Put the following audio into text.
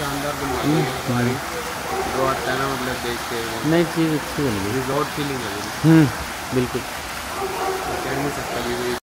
शानदार बनवाई है। जो आता है ना मतलब देख के नहीं, चीज़ अच्छी बनी है, रिजॉर्ट फीलिंग है। बिल्कुल। कह नहीं सकता।